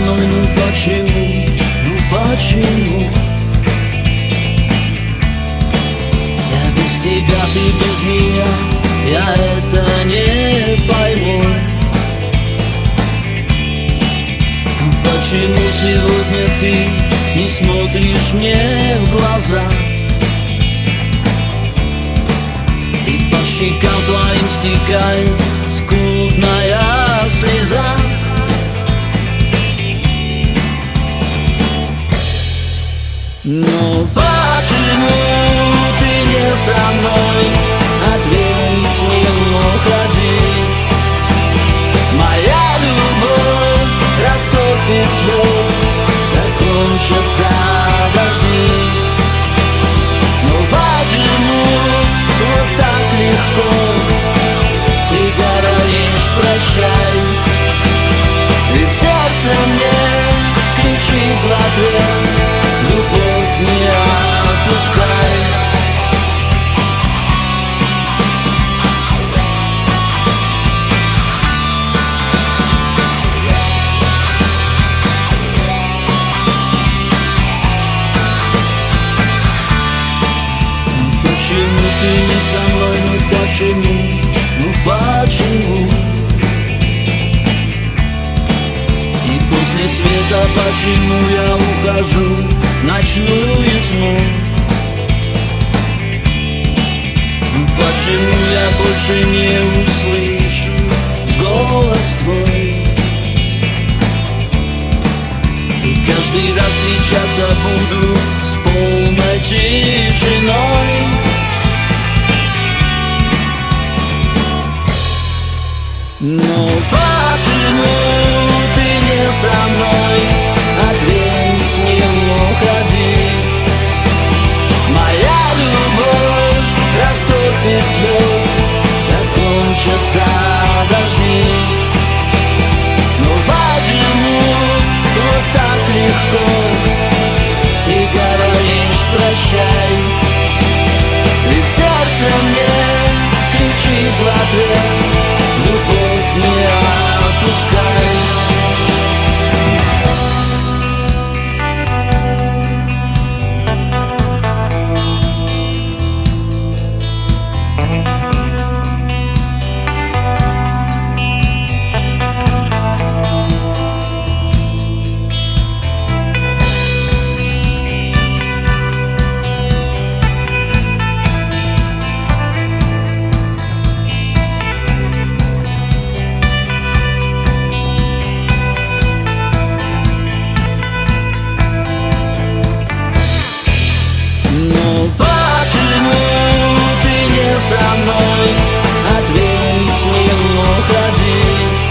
мной, ну почему, ну почему? Я без тебя, ты без меня, я это не пойму. Ну почему сегодня ты не смотришь мне в глаза? И по щекам твоим стекает скупная слеза. Но почему ты не со мной? Ответь, не уходи. Моя любовь растопит лед, закончатся дожди. Но почему вот так легко ты говоришь прощай? Ведь сердце мне кричит в ответ: любовь не отпускай. Почему ты не со мной, ну почему, ну почему? И после света почему я ухожу в ночную тьму? Почему я больше не услышу голос твой? И каждый раз встречаться буду с полной тишиной. Но почему ты не со мной? Ответь, не уходи. Моя любовь растопит лед, закончатся дожди. Но почему вот так легко ты говоришь прощай? Ведь сердце мне кричит в ответ: любовь не отпускай. Со мной, ответь, не уходи.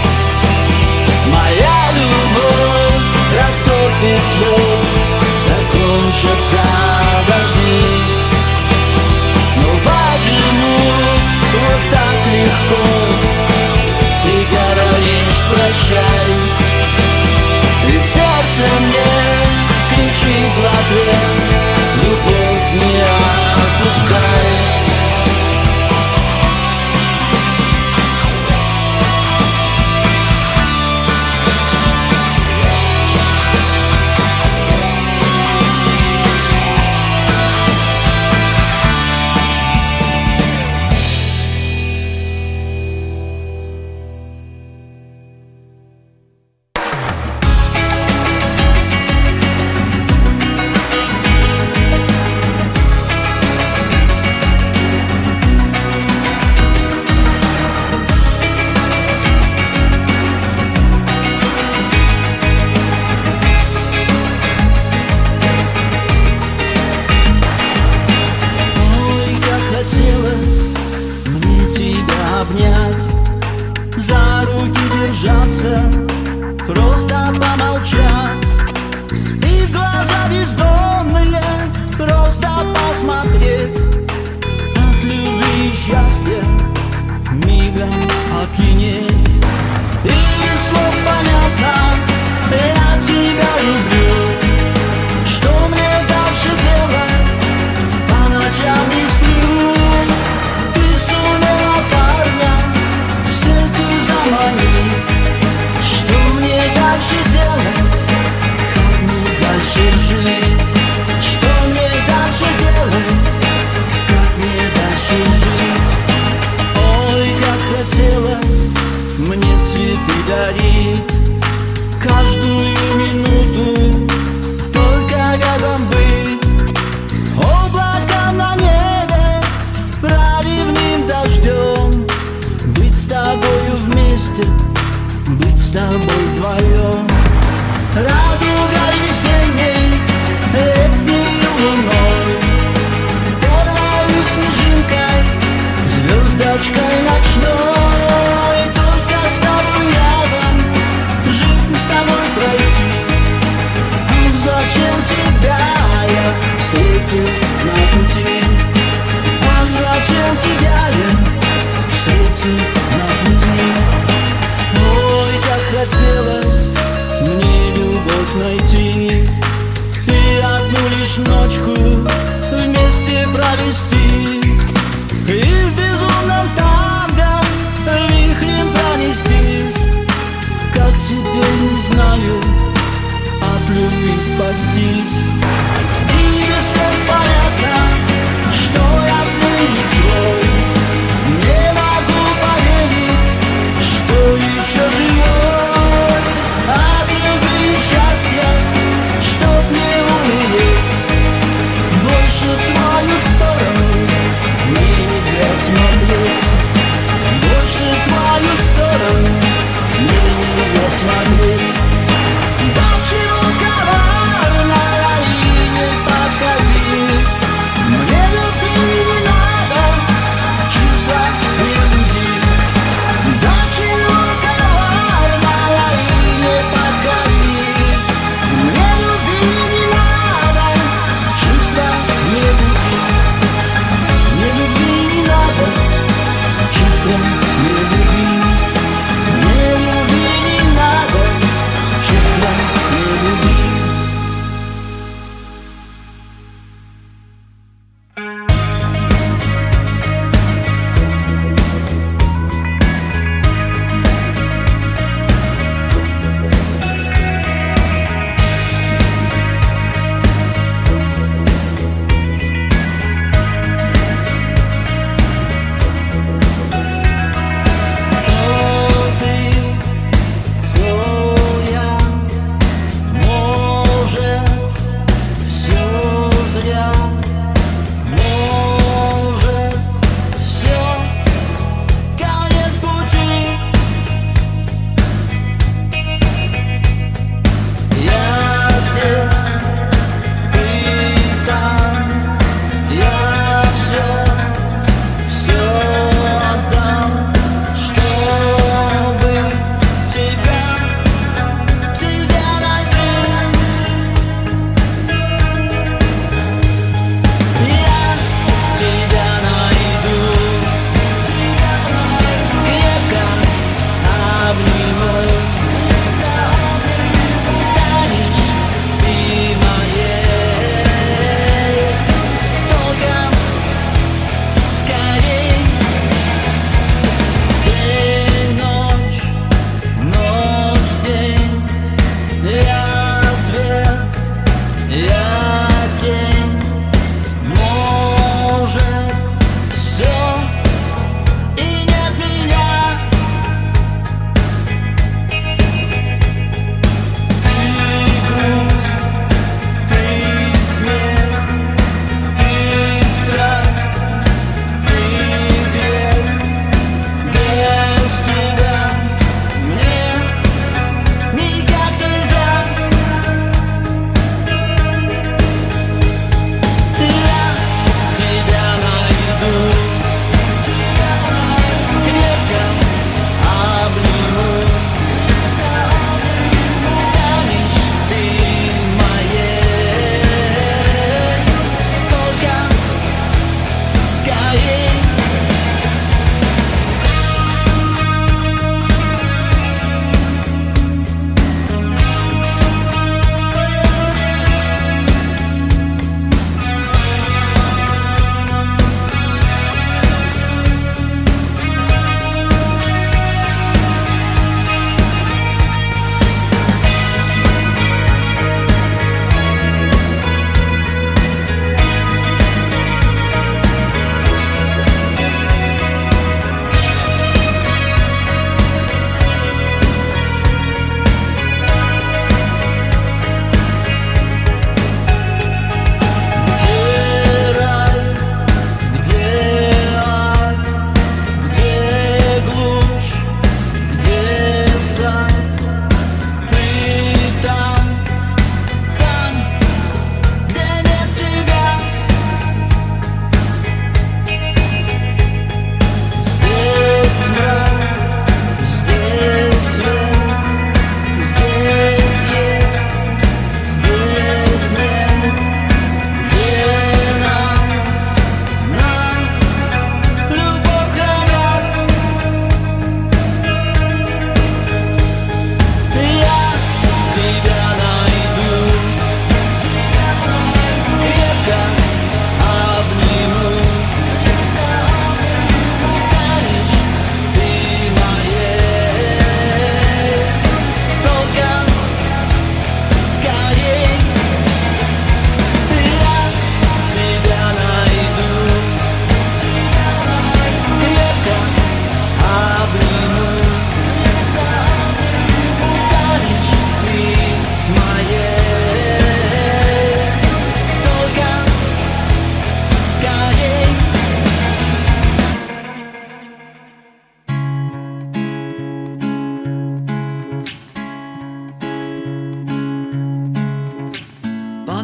Моя любовь растопит лед, закончатся дожди. Но почему вот так легко ты говоришь прощай? Ведь сердце мне кричит в ответ: любовь не отпускай. Просто помолчать и в глаза бездонные просто посмотреть. От любви и счастья мигом опьянеть. И без слов понятно: я тебя люблю. Что мне дальше делать? По ночам не сплю. Ты сумела парня в сети заманить. Что мне дальше делать? благодарить каждую минуту, только рядом быть. Облака на небе, проливным дождем, быть с тобою вместе, быть с тобой вдвоем. Радугой весенней, летней луной, первой снежинкой, звездочкой ночной. Только с тобой рядом, жизнь с тобой пройти. А зачем тебя я встретил на пути? А зачем тебя я встретил на пути? Ой, как хотелось мне любовь найти и одну лишь ночку вместе провести, и в безумном танго вихрем пронестись. Как теперь не знаю от любви спастись. И без слов понятно, что я пленник твой. Не могу поверить, что еще живой. От любви и счастья, чтоб не умереть, больше в твою сторону мне нельзя смотреть. Больше в твою сторону мне нельзя смотреть. До чего коварная и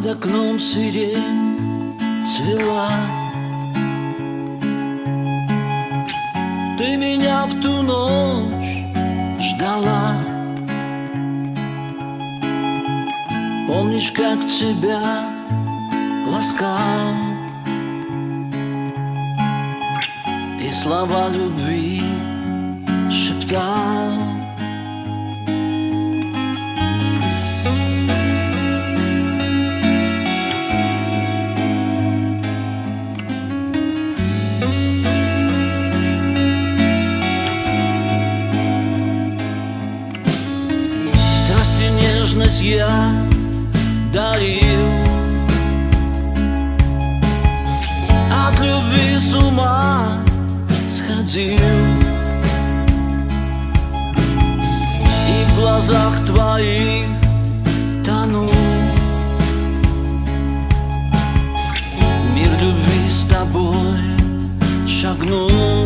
Под окном сирень цвела. Ты меня в ту ночь ждала. Помнишь, как тебя ласкал и слова любви шептал. Я дарил, от любви с ума сходил, и в глазах твоих тонул. Мир любви с тобой шагнул.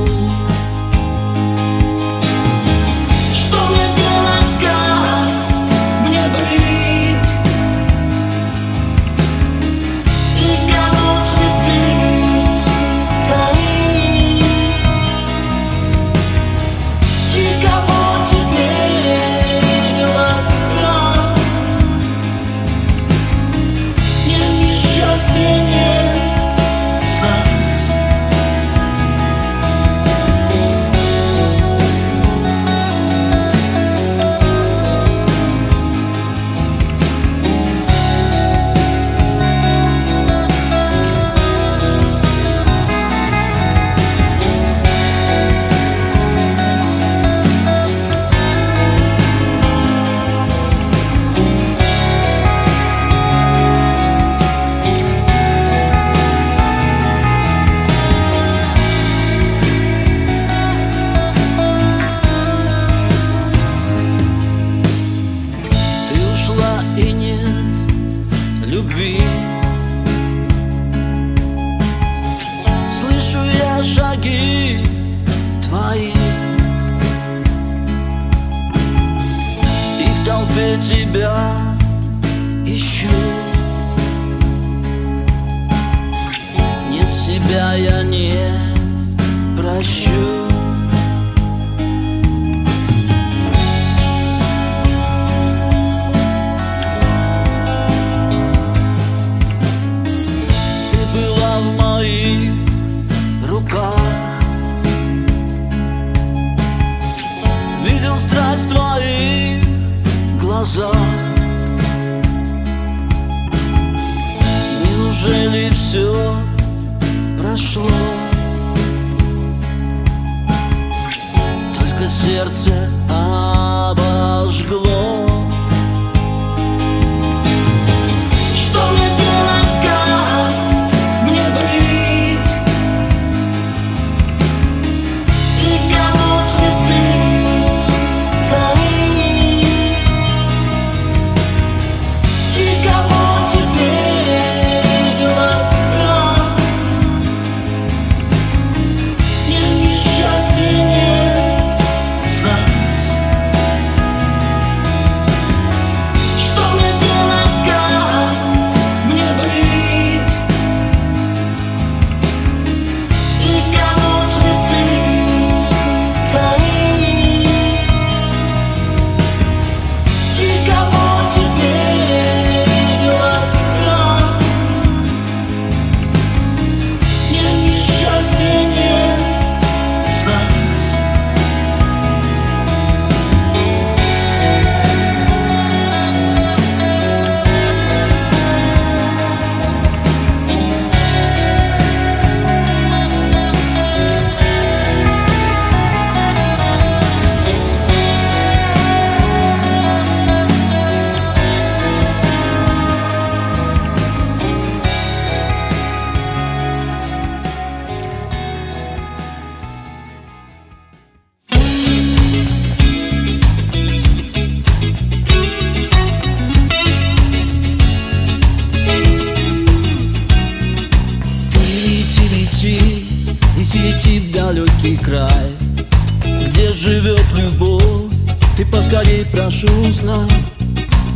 Слышу я шаги твои, и в толпе тебя ищу. Нет, себя я не прощу. Видел страсть в твоих глазах. Неужели все прошло? Только сердце обожгло. Лети в далекий край, где живет любовь. Ты поскорей, прошу, знай, и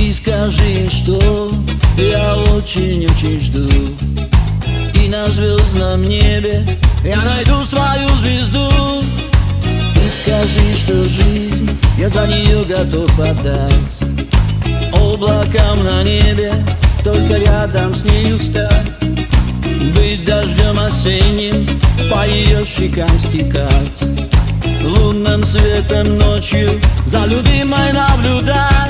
Ты скажи, что я очень-очень жду, и на звездном небе я найду свою звезду. Ты скажи, что жизнь, я за нее готов отдать облакам на небе, только рядом с нею стать. Быть дождем осенним, по ее щекам стекать, лунным светом ночью за любимой наблюдать.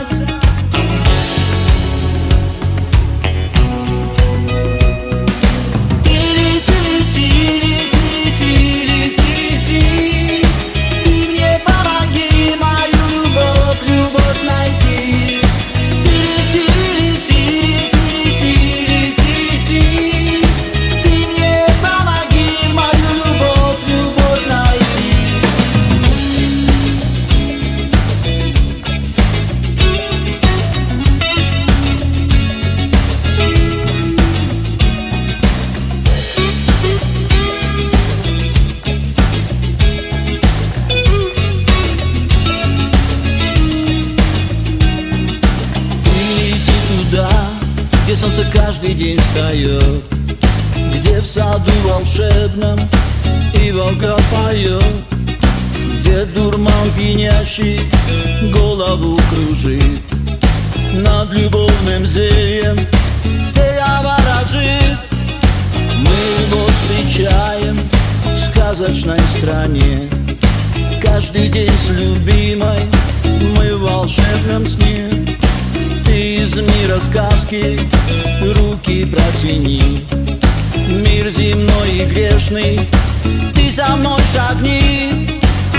Где солнце каждый день встает, где в саду волшебном и волка поет, где дурман пьянящий голову кружит, над любовным зельем фея ворожит. Мы любовь встречаем в сказочной стране, каждый день с любимой мы в волшебном сне. Ты из мира сказки руки протяни, мир земной и грешный, ты со мной шагни.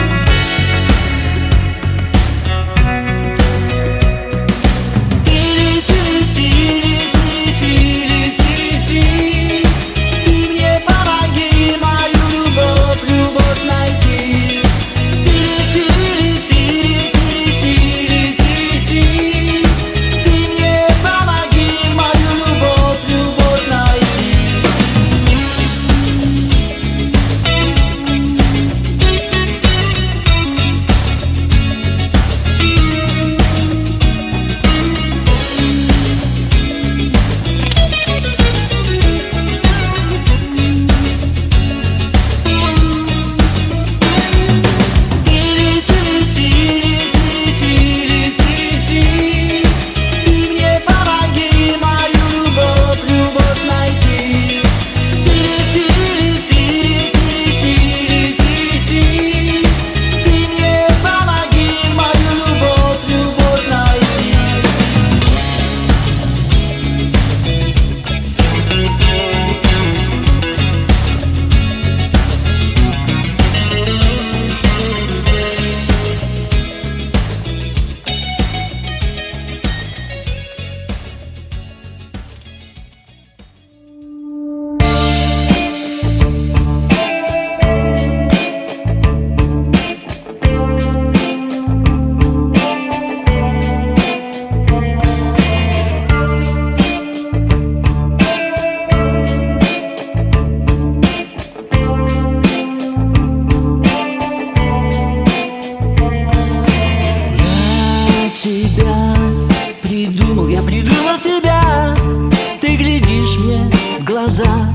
Я придумал тебя, ты глядишь мне в глаза.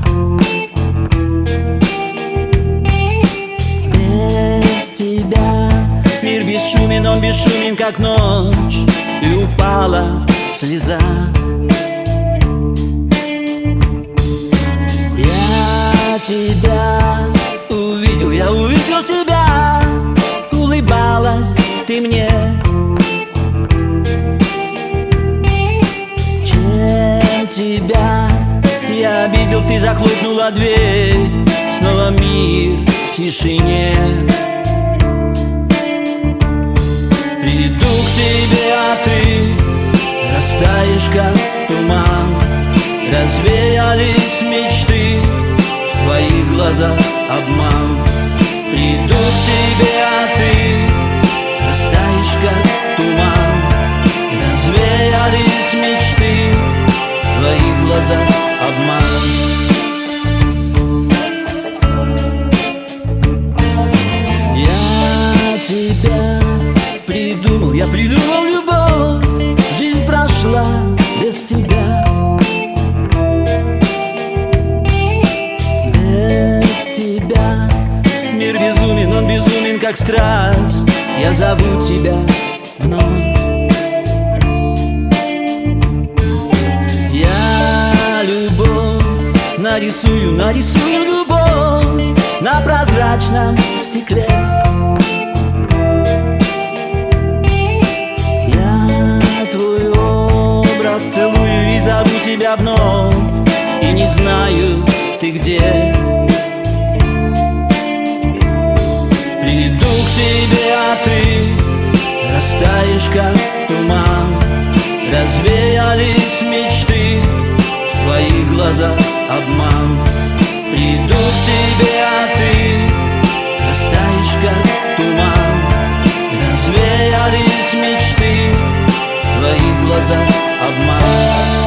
Без тебя мир бесшумен, он бесшумен, как ночь, и упала слеза. Я тебя увидел, я увидел тебя, улыбалась ты мне. Тебя я обидел, ты захлопнула дверь, снова мир в тишине. Приду к тебе, а ты растаешь, как туман. Развеялись мечты, в твоих глазах обман. Приду к тебе, а ты растаешь, как туман. Развеялись мечты, в твоих глазах обман. Я тебя придумал, я придумал любовь. Жизнь прошла как страсть, я зову тебя вновь. Я любовь нарисую любовь на прозрачном стекле. Я твой образ целую и зову тебя вновь, и не знаю, ты где. Приду к тебе, а ты растаешь, как туман. Развеялись мечты, в твоих глазах обман. Приду к тебе, а ты растаешь, как туман. Развеялись мечты, в твоих глазах обман.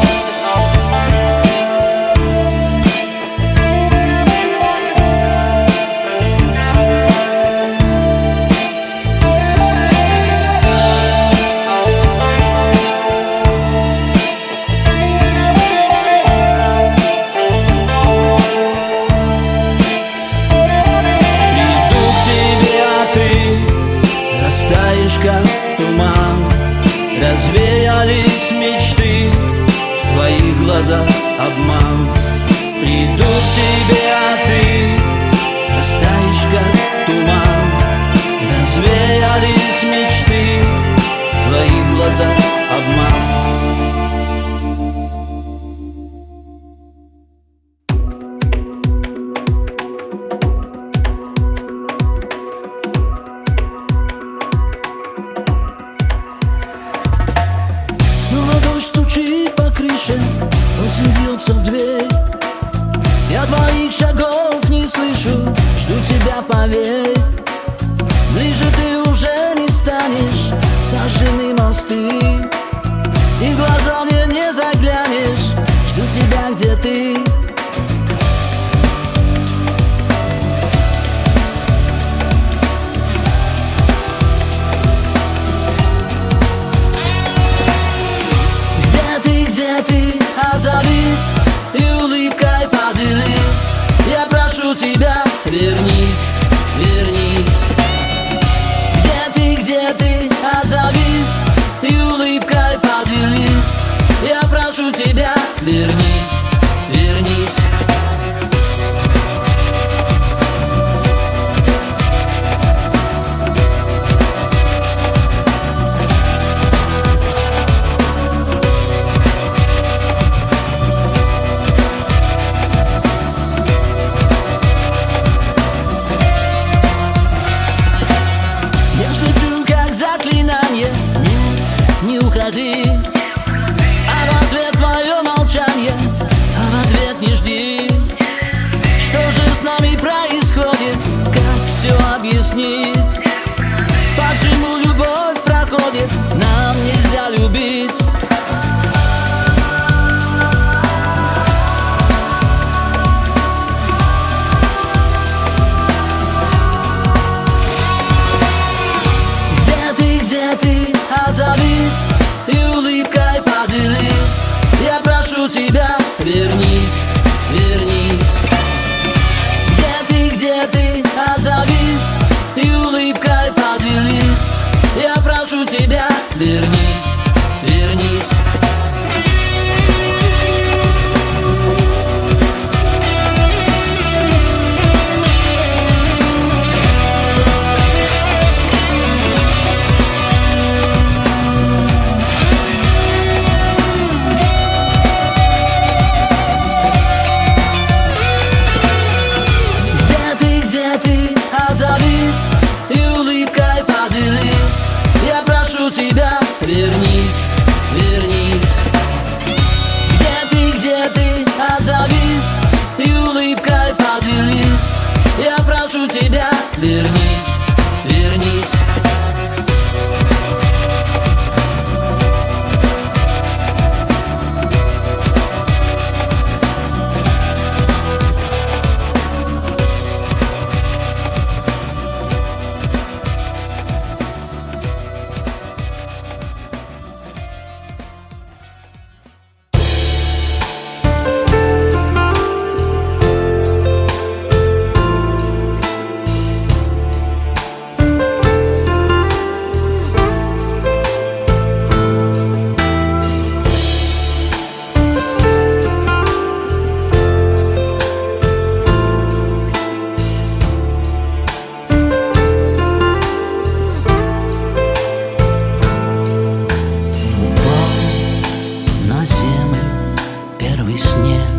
Как туман, развеялись мечты, в твоих глазах обман. Приду к тебе, а ты растаешь, как туман. Развеялись мечты, в твоих глазах обман. Стучит по крыше, осень бьется в дверь. Я твоих шагов не слышу, жду тебя, поверь. Ближе ты уже не станешь, сожжены мосты, и в глаза мне не заглянешь, жду тебя, где ты. Отзовись и улыбкой поделись. Я прошу тебя, вернись, вернись. Где ты, отзовись и улыбкой поделись. Я прошу тебя, вернись, вернись. А в ответ твое молчание, а в ответ не жди. Что же с нами происходит, как все объяснить? Почему любовь проходит, нам нельзя любить? Где ты, отзовись и улыбкой поделись. Я прошу тебя, вернись, вернись. Где ты, отзовись и улыбкой поделись. Я прошу тебя, вернись, вернись. Отзовись и улыбкой поделись. Я прошу тебя, вернись. и снег.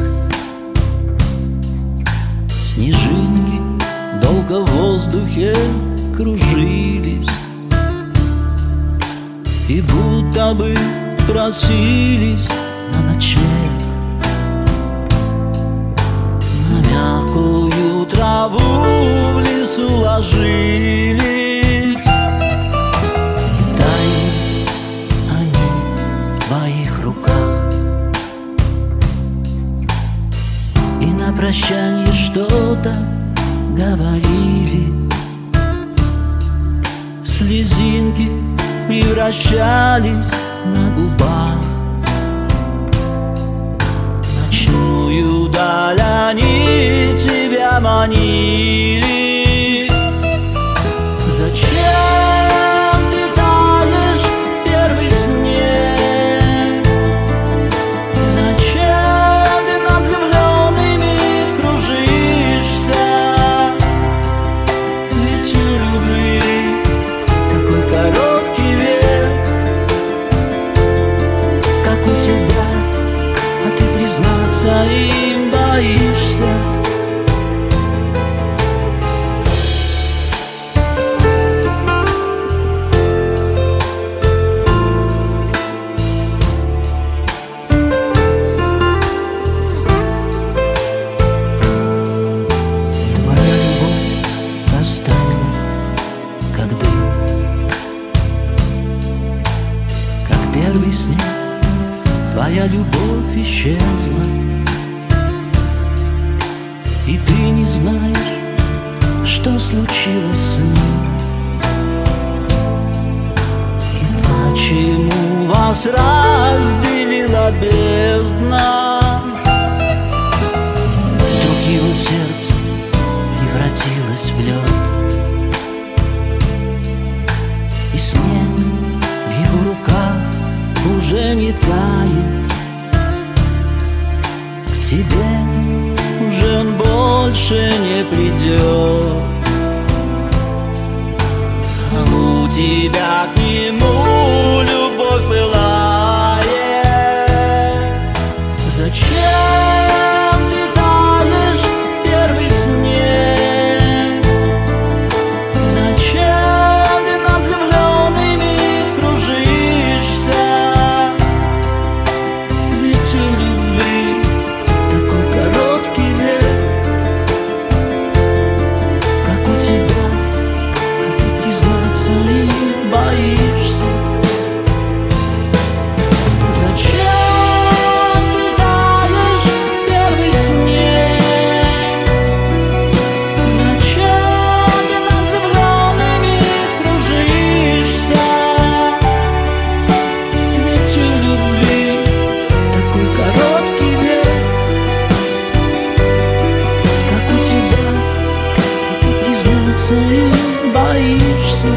Снежинки долго в воздухе кружились и будто бы просились на ночлег. На мягкую траву в лесу ложились, и таяли они в твоих руках. И на прощанье что-то говорили, слезинки превращались на губах. В ночную даль они тебя манили. Зачем ты таешь в первый снег? Зачем ты над влюбленными кружишься? Ведь у любви такой короткий век, как у тебя, а ты признаться им боишься. Твоя любовь растаяла, как дым, как первый снег. Твоя любовь исчезла, и ты не знаешь, что случилось с ним. И почему вас разделила бездна? Вдруг его сердце превратилось в лед, и снег в его руках уже не тает. К тебе уже он больше не придет, а у тебя к нему любовь пылает. Зачем ты таешь в первый снег? Зачем ты над влюбленными кружишься? Ведь у любви такой короткий век, как у тебя, а ты признаться им боишься. Зачем ты таешь в первый снег? Зачем ты над влюбленными кружишься? Ведь у любви такой короткий век, как у тебя, а ты признаться им боишься.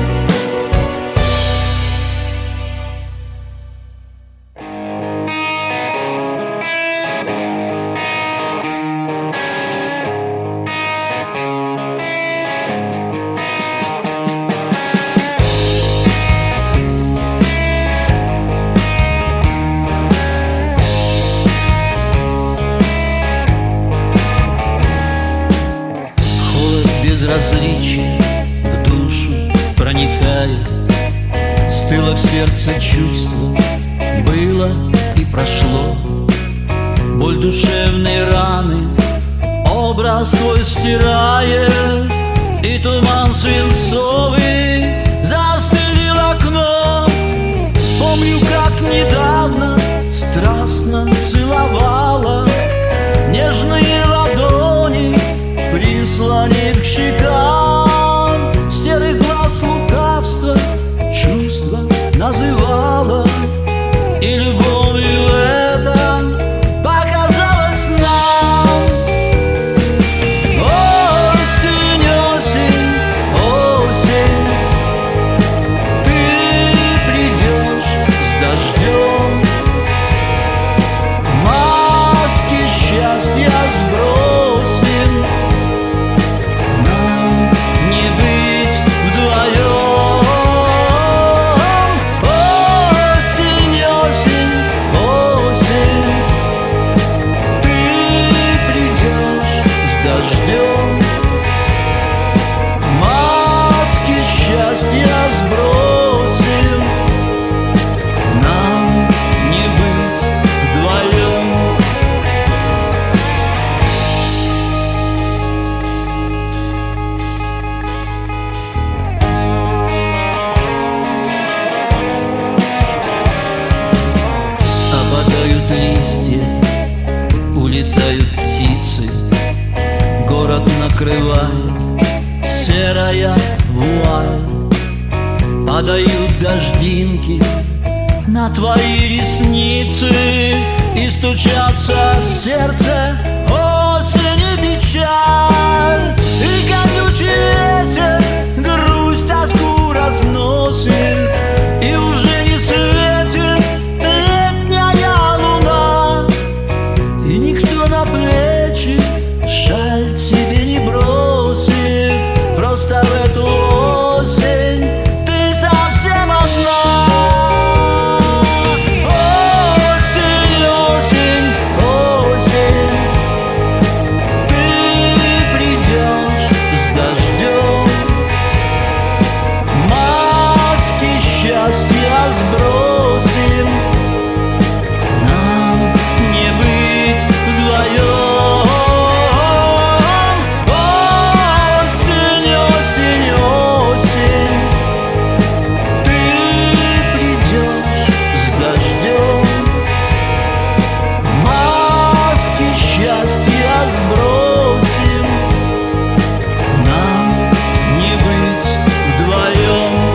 Холод безразличия в душу проникает, стыло в сердце чувство, было и прошло. Боль душевной раны образ твой стирает, и туман свинцовый застелил окно. Помню, как недавно страстно целовала, нежные ладони прислонив к щекам. Серый глаз лукавства чувства называла, и любовью это показалось нам. Осень, осень, осень, ты придешь с дождем, маски счастья сбросим, нам не быть вдвоем. листья, улетают птицы, город накрывает серая вуаль. Падают дождинки на твои ресницы и стучатся в сердце осень и печаль. И колючий ветер грусть, тоску разносит, и уже не светит летняя луна, и никто на плечи шаль тебе не бросит. Просто в эту осень ты совсем одна. Осень, осень, осень, ты придешь с дождем. Маски счастья сбросим, нам не быть вдвоем. Осень, осень, осень, ты придешь с дождем. Маски счастья сбросим, нам не быть вдвоем.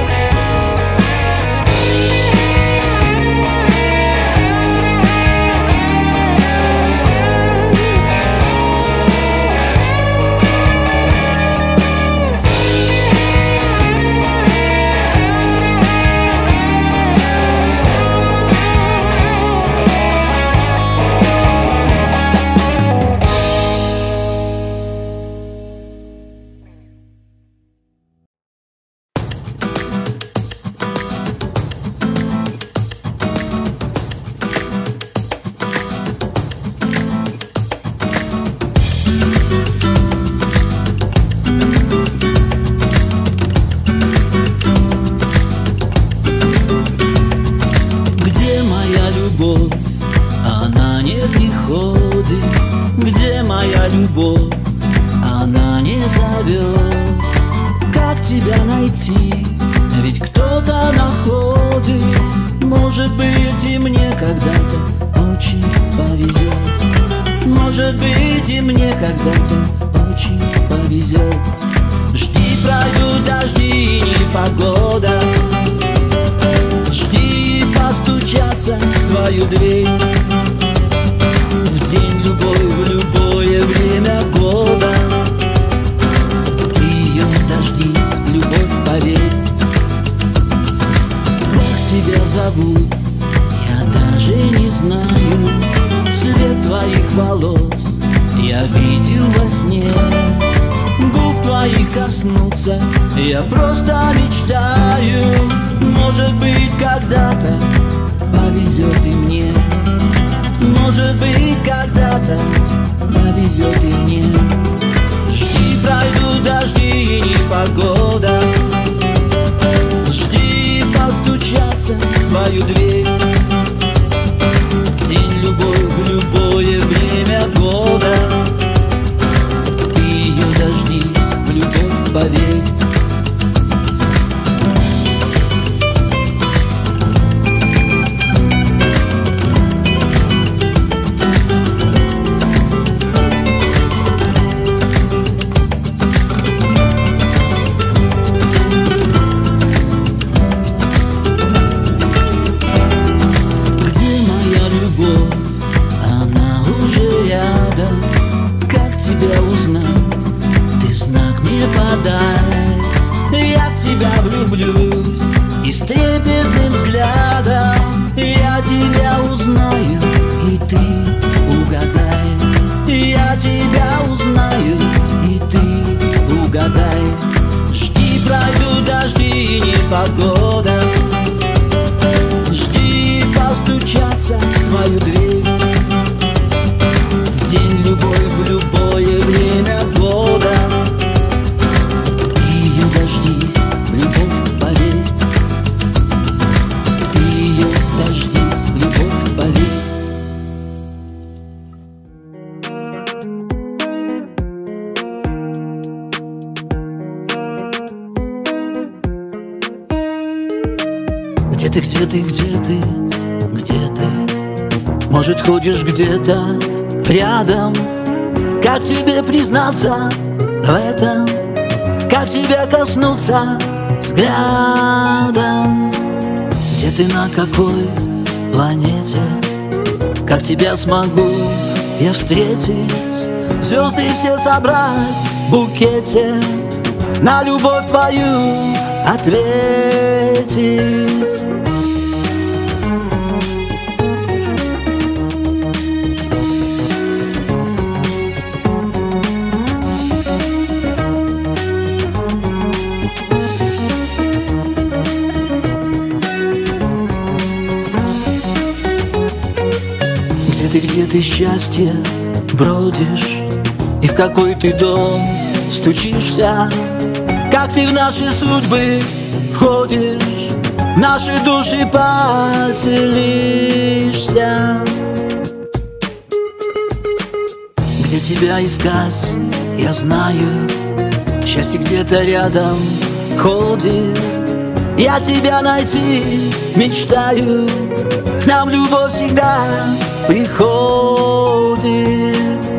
Где моя любовь? Она не приходит. Где моя любовь? Она не зовет. Как тебя найти? Ведь кто-то находит. Может быть, и мне когда-то очень повезет. Может быть, и мне когда-то очень повезет. Жди, пройдут дожди и непогода. Жди, постучаться в твою дверь. В день любой, в любое время года. Ты ее дождись, в любовь поверь. Как тебя зовут, я даже не знаю. Цвет твоих волос я видел во сне. Губ твоих коснуться я просто мечтаю. Может быть, когда-то повезет и мне. Может быть, когда-то повезет и мне. Жди, пройдут дожди и непогода. Жди, постучаться в твою дверь. В день любой, в любое время года. Ты ее дождись, в любовь поверь. Я в тебя влюблюсь, и с трепетным взглядом я тебя узнаю, и ты угадай. Я тебя узнаю, и ты угадай. Жди, пройдут дожди и непогода. Жди, постучаться в твою дверь. В день любой, в любое время года. Дождись, в любовь поверь. Ты ее дождись, в любовь поверь. Где ты, где ты, где ты, где ты? Может, ходишь где-то рядом. Как тебе признаться в этом? Как тебя коснуться взглядом? Где ты, на какой планете? Как тебя смогу я встретить? Звезды все собрать в букете, на любовь твою ответить. Где ты счастье бродишь, и в какой ты дом стучишься? Как ты в наши судьбы входишь, в наши души поселишься? Где тебя искать, я знаю. Счастье где-то рядом ходит. Я тебя найти мечтаю. К нам любовь всегда приходит.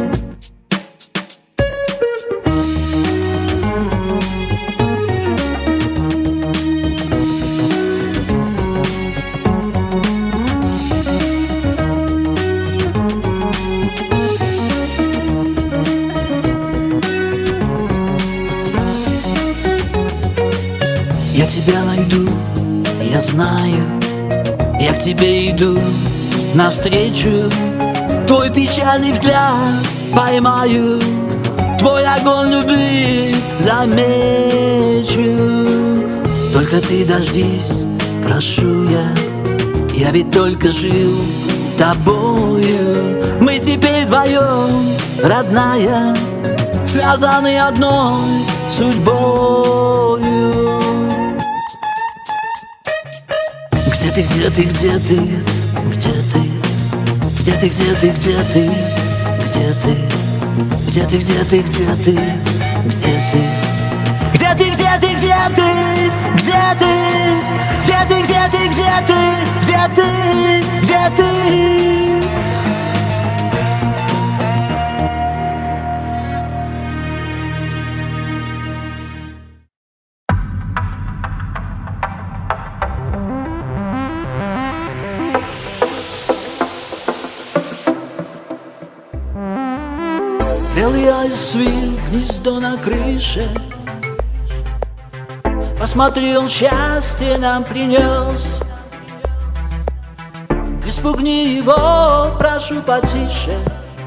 Я тебя найду, я знаю. Я к тебе иду навстречу. Твой печальный взгляд поймаю, твой огонь любви замечу. Только ты дождись, прошу я ведь только жил тобою. Мы теперь вдвоем, родная, связаны одной судьбою. Где ты, где ты, где ты, где ты? Где ты, где ты, где ты, где ты? Где ты, где ты, где ты, где ты? Где ты, где ты, где ты, где ты? Где ты, где ты, где ты, где ты, где ты? Белый аист свил гнездо на крыше. Посмотри, он счастье нам принес. Не спугни его, прошу потише.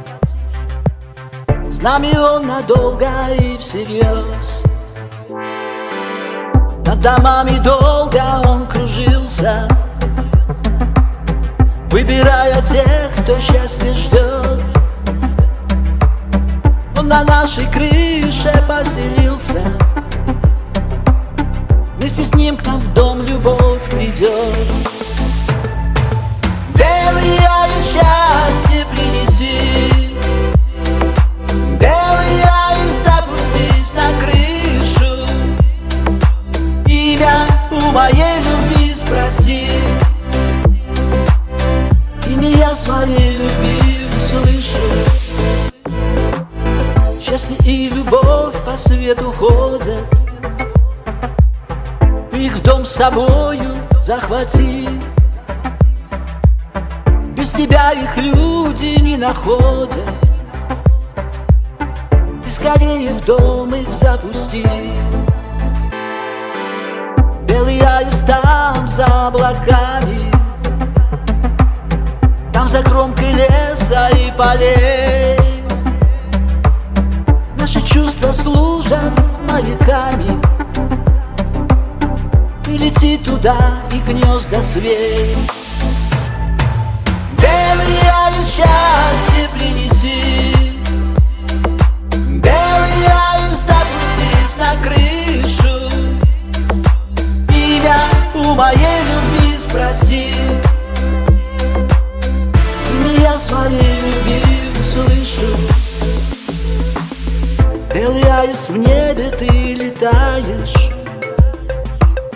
С нами он надолго и всерьез. Над домами долго он кружился, выбирая тех, кто счастье ждет. Он на нашей крыше поселился. Вместе с ним к нам в дом любовь придет. Белый аист, счастье принеси. Белый аист, опустись на крышу. Имя у моей любви спроси. Имя я своей любви услышу. Счастье и любовь по свету ходят. Ты их в дом с собою захвати. Без тебя их люди не находят. Ты скорее в дом их запусти. Белый аист там за облаками, там за кромкой леса и полей. Наши чувства служат маяками. Ты лети туда и гнезда свей. Белый аист, счастье принеси. Белый аист, опустись на крышу. Имя у моей любви спроси. Имя я своей любви услышу. Белый аист, в небе ты летаешь.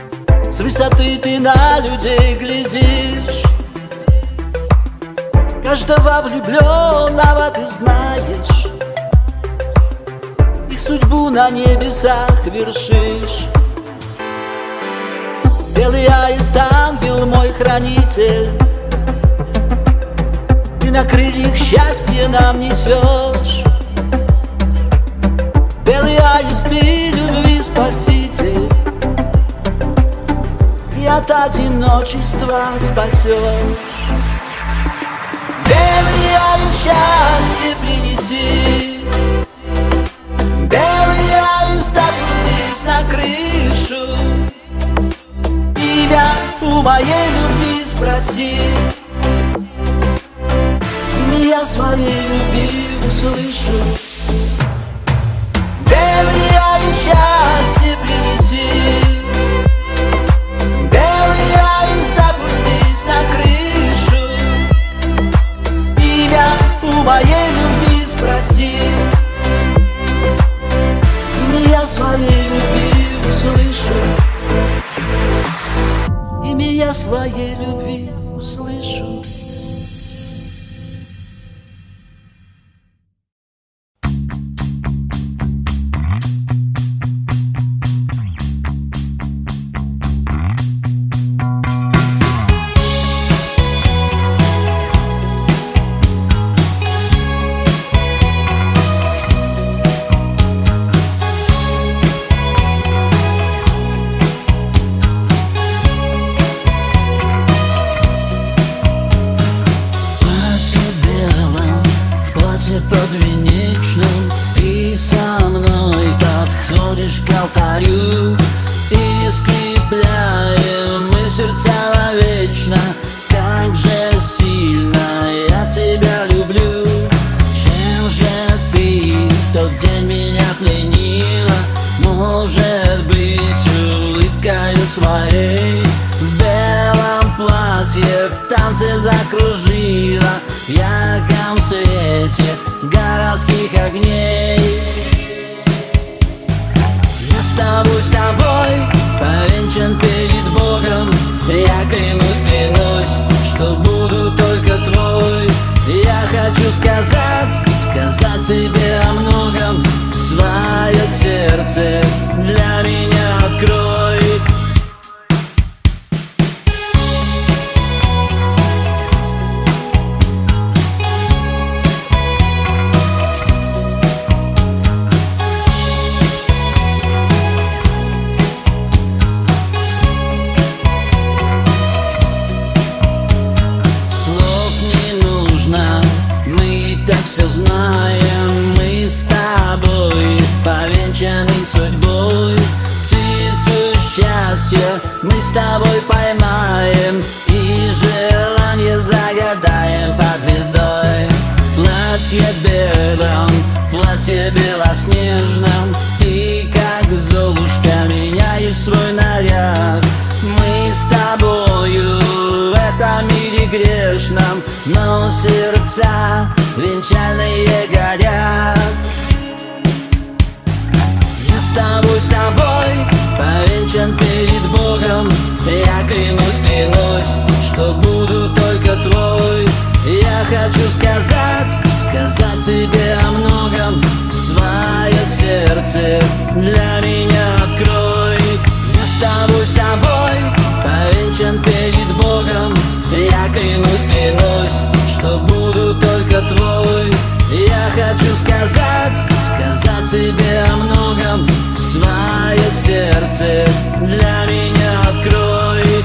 С высоты ты на людей глядишь. Каждого влюбленного ты знаешь, их судьбу на небесах вершишь. Белый аист, ангел мой хранитель, ты на крыльях счастья нам несешь. Белый аист, ты любви спаситель, и от одиночества спасешь. Белый аист, счастье принеси, белый аист, опустись на крышу, имя у моей любви спроси, и я своей любви услышу. Белый аист, счастье принеси, белый аист, опустись на крышу, имя у моей любви спроси, и я своей любви услышу. Имя я своей любви услышу. Подвенечным ты со мной подходишь к алтарю, и скрепляем мы сердца навечно. Как же сильно я тебя люблю. Чем же ты в тот день меня пленила? Может быть, улыбкою своей, в белом платье в танце закружила, в ярком свете городских огней. Я с тобой повенчан перед Богом. Я клянусь, что буду только твой. Я хочу сказать тебе о многом. Свое сердце для меня открой. Все знаем, мы с тобой повенчаны судьбой. Птицу счастья мы с тобой поймаем, и желание загадаем под звездой. Платье белоснежном, ты как Золушка меняешь свой наряд. Мы с тобою в этом мире грешном, но сердца венчальные горят. Я с тобой повенчан перед Богом. Я клянусь, что буду только твой. Я хочу сказать тебе о многом. Свое сердце для меня открой. Я с тобой повенчан перед Богом. Я клянусь, что буду только твой. Я хочу сказать тебе о многом. Свое сердце для меня открой.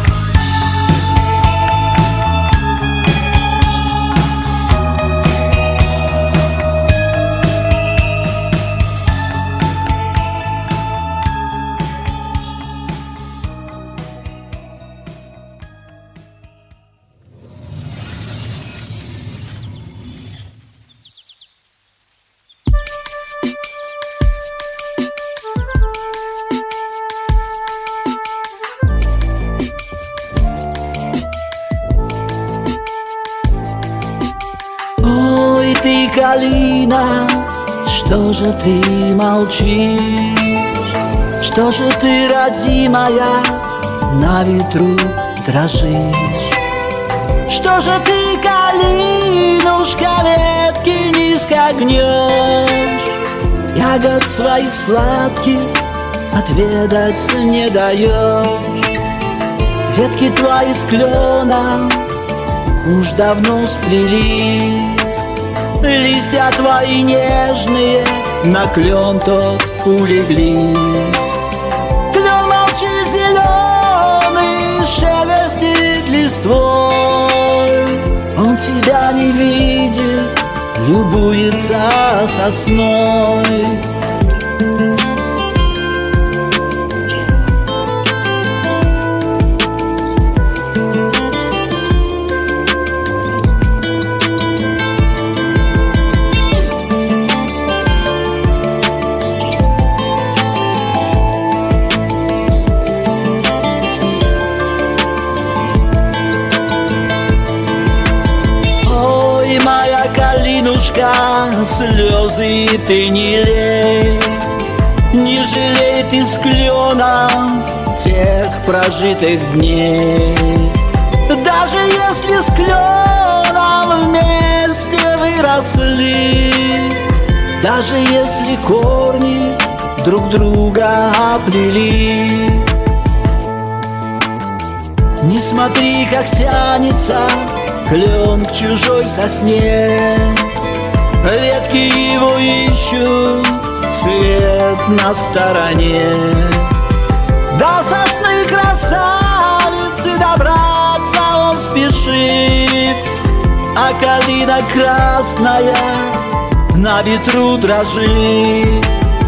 Ты, калина, что же ты молчишь? Что же ты, родимая, на ветру дрожишь? Что же ты, калинушка, ветки низко гнешь? Ягод своих сладких отведать не даешь. Ветки твои с кленом уж давно сплелись, листья твои нежные на клен тот улеглись. Клен молчит зеленый, шелестит листвой. Он тебя не видит, любуется сосной. Слезы ты не лей, не жалей ты с кленом тех прожитых дней. Даже если с кленом вместе выросли, даже если корни друг друга оплели. Не смотри, как тянется клен к чужой сосне, ветки его ищут, свет на стороне. До сосны красавицы добраться он спешит, а калина красная на ветру дрожит.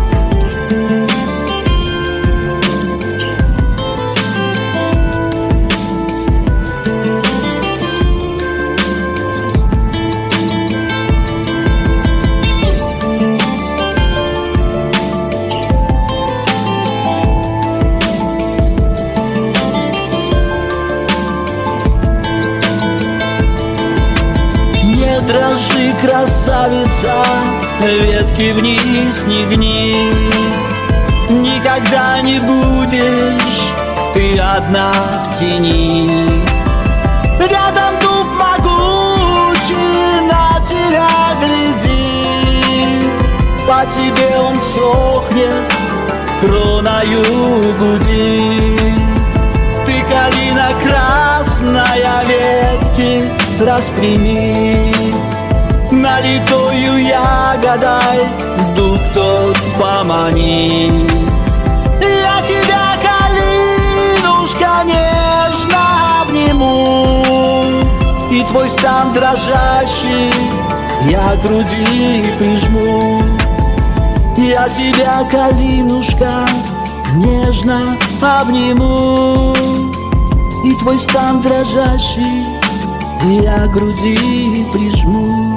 Дрожи, красавица, ветки вниз не гни. Никогда не будешь ты одна в тени. Рядом дуб могучий на тебя глядит, по тебе он сохнет, кроною гудит. Ты, калина красная, ветки распрями, налитою ягодой дуб тот помани. Я тебя, калинушка, нежно обниму, и твой стан дрожащий я к груди прижму. Я тебя, калинушка, нежно обниму, и твой стан дрожащий я к груди прижму.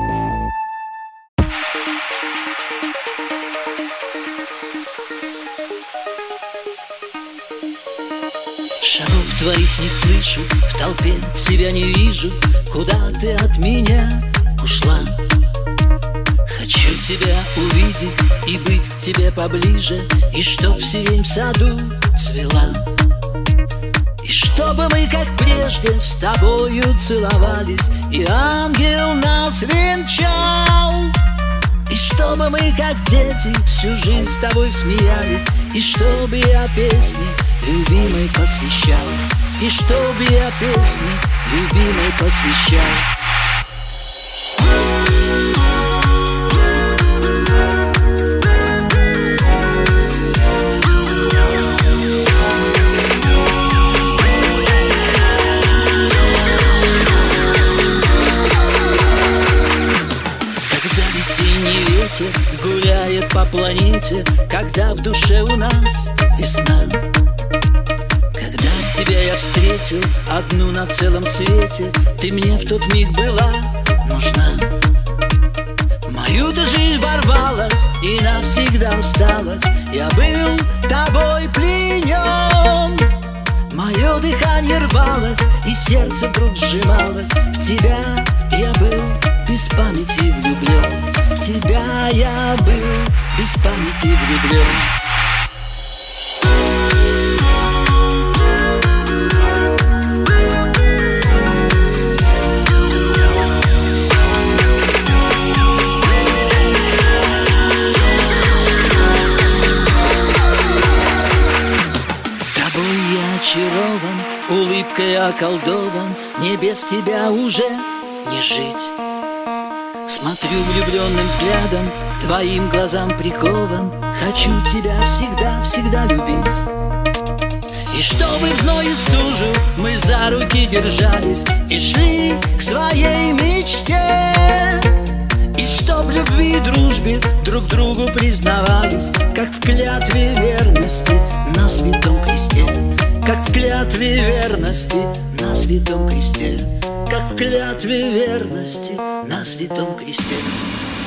Шагов твоих не слышу, в толпе тебя не вижу. Куда ты от меня ушла? Хочу тебя увидеть и быть к тебе поближе, и чтоб сирень в саду цвела, и чтобы мы, как прежде, с тобою целовались, и ангел нас венчал. И чтобы мы, как дети, всю жизнь с тобой смеялись, и чтобы я песни любимой посвящал, и чтобы я песни любимой посвящал. Гуляет по планете, когда в душе у нас весна. Когда тебя я встретил одну на целом свете, ты мне в тот миг была нужна. Мою-то жизнь ворвалась и навсегда осталась, я был тобой пленен. Мое дыхание рвалось и сердце вдруг сжималось, в тебя я был без памяти влюблен. В тебя я был без памяти влюблен. Только я околдован, мне без тебя уже не жить. Смотрю влюбленным взглядом, к твоим глазам прикован. Хочу тебя всегда, всегда любить. И чтобы в зной и стужу мы за руки держались и шли к своей мечте. И чтоб в любви и дружбе друг другу признавались, как в клятве верности на святом кресте. Как в клятве верности на святом кресте. Как в клятве верности на святом кресте.